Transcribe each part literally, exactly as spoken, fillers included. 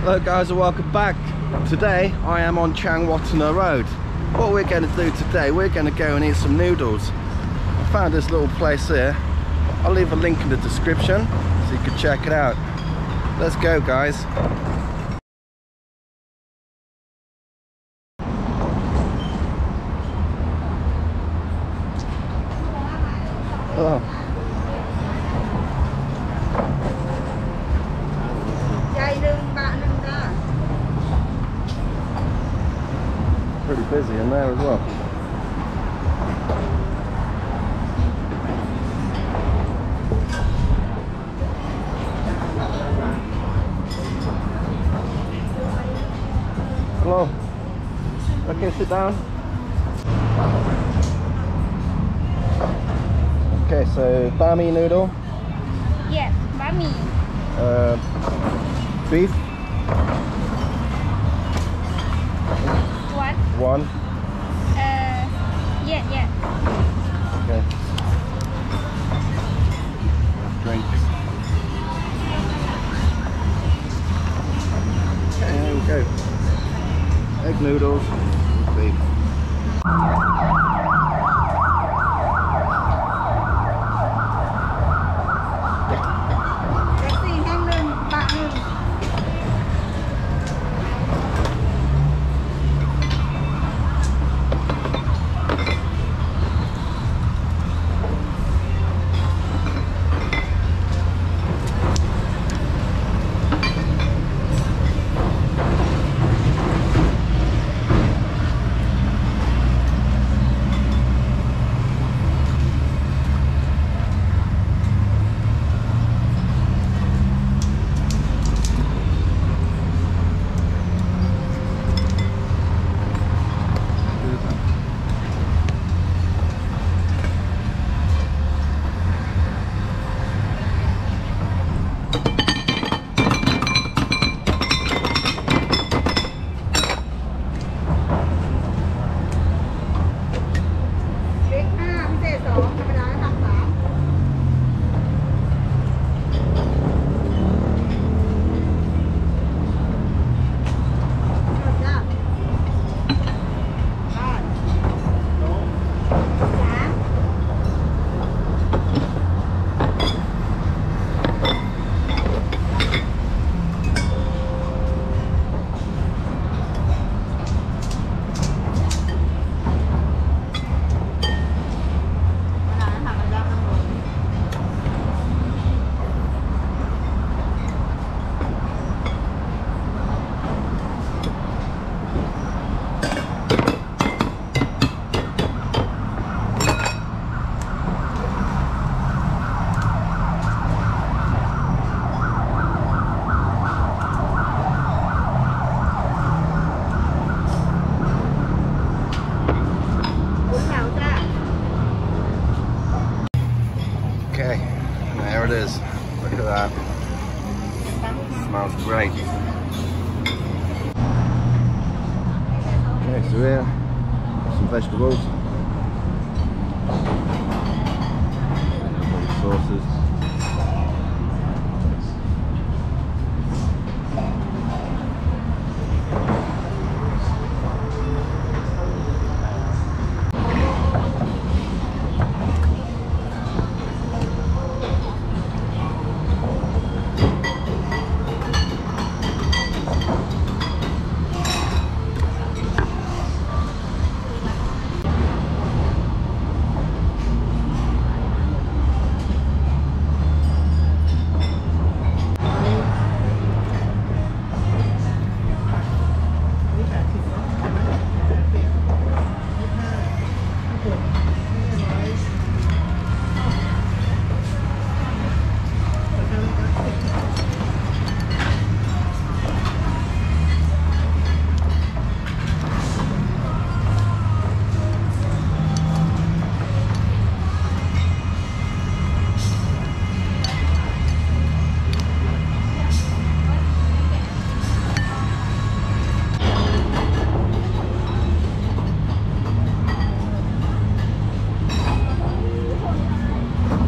Hello guys and welcome back. Today I am on Changwatana Road. What we're going to do today, we're going to go and eat some noodles. I found this little place here. I'll leave a link in the description so you can check it out. Let's go guys. Oh. Pretty busy in there as well. Hello. Okay, sit down. Okay, so bami noodle. Yes, bami. Uh, beef. What? One. Uh, yeah, yeah. Okay. Drinks. Okay, there we go. Egg noodles, beef. Okay, there it is. Look at that. Smells great. Okay, so here, some vegetables. Sauces.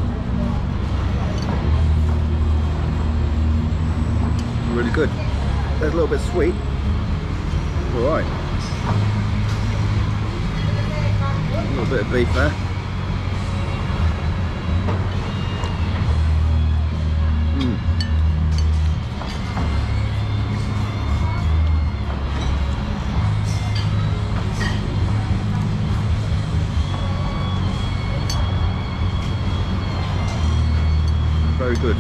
Really good. There's a little bit sweet. All right. A little bit of beef there. Mm. Very good.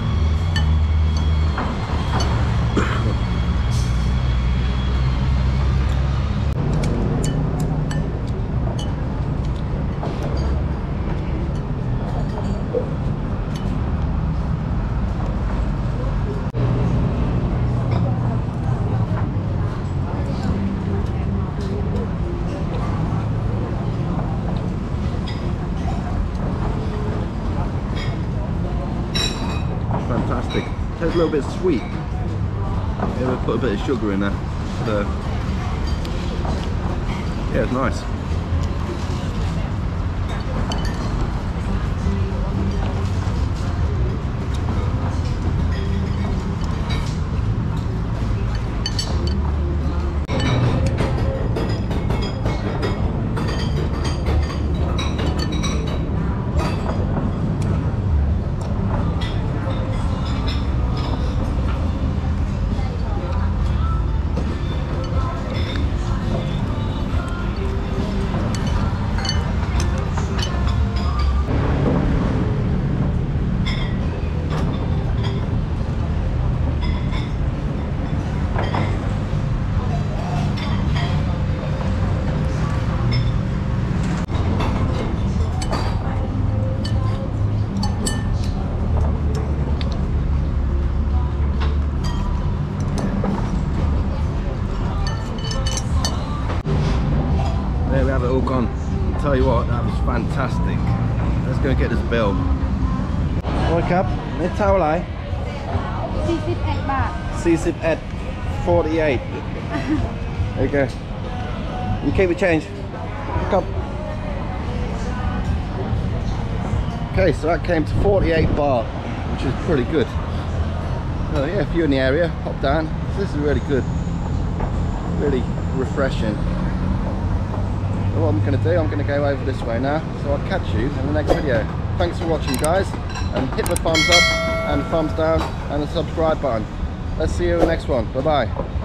Fantastic. Tastes a little bit sweet. Yeah, we put a bit of sugar in there. But, uh, yeah, it's nice. There we have it all gone. I'll tell you what, that was fantastic. Let's go and get this bill. Oi Cap, it's how much? forty-eight baht. forty-eight, forty-eight. There you go. You keep the change. Come. Okay, so that came to forty-eight baht, which is pretty good. Oh yeah, if you're in the area, pop down. This is really good. Really refreshing. So what I'm going to do, I'm going to go over this way now, so I'll catch you in the next video. Thanks for watching guys, and hit the thumbs up and thumbs down and the subscribe button. Let's see you in the next one. Bye bye.